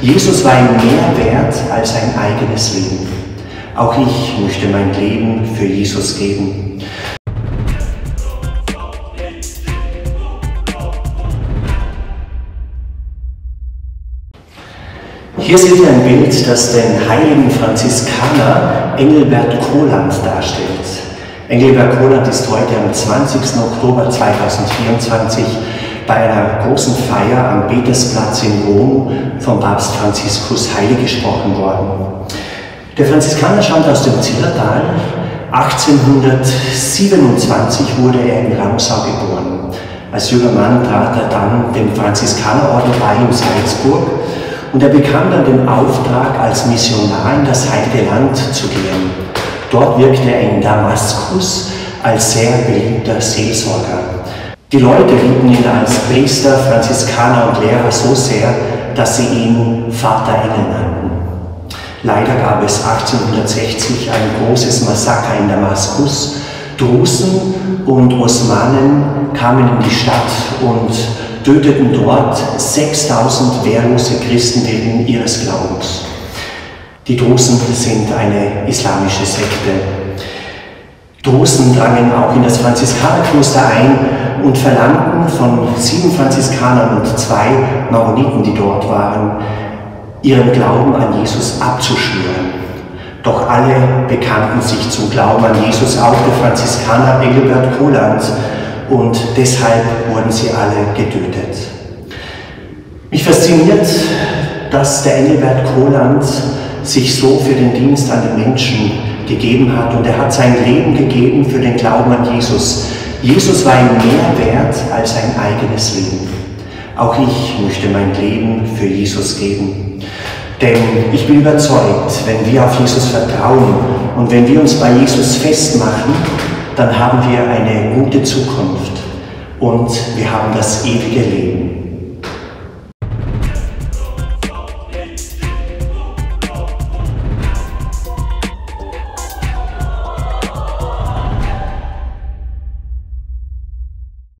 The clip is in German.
Jesus war ihm mehr wert als ein eigenes Leben. Auch ich möchte mein Leben für Jesus geben. Hier seht ihr ein Bild, das den heiligen Franziskaner Engelbert Koland darstellt. Engelbert Koland ist heute am 20. Oktober 2024 bei einer großen Feier am Petersplatz in Rom vom Papst Franziskus heilig gesprochen worden. Der Franziskaner stammt aus dem Zillertal. 1827 wurde er in Ramsau geboren. Als junger Mann trat er dann dem Franziskanerorden bei in Salzburg und er bekam dann den Auftrag, als Missionar in das Heilige Land zu gehen. Dort wirkte er in Damaskus als sehr beliebter Seelsorger. Die Leute liebten ihn als Priester, Franziskaner und Lehrer so sehr, dass sie ihn Vater Engel nannten. Leider gab es 1860 ein großes Massaker in Damaskus. Drusen und Osmanen kamen in die Stadt und töteten dort 6000 wehrlose Christen wegen ihres Glaubens. Die Drusen sind eine islamische Sekte. Drusen drangen auch in das Franziskanerkloster ein und verlangten von 7 Franziskanern und 2 Maroniten, die dort waren, ihren Glauben an Jesus abzuschwören. Doch alle bekannten sich zum Glauben an Jesus, auch der Franziskaner Engelbert Koland, und deshalb wurden sie alle getötet. Mich fasziniert, dass der Engelbert Koland sich so für den Dienst an den Menschen gegeben hat, und er hat sein Leben gegeben für den Glauben an Jesus. Jesus war ihm mehr wert als ein eigenes Leben. Auch ich möchte mein Leben für Jesus geben. Denn ich bin überzeugt, wenn wir auf Jesus vertrauen und wenn wir uns bei Jesus festmachen, dann haben wir eine gute Zukunft und wir haben das ewige Leben.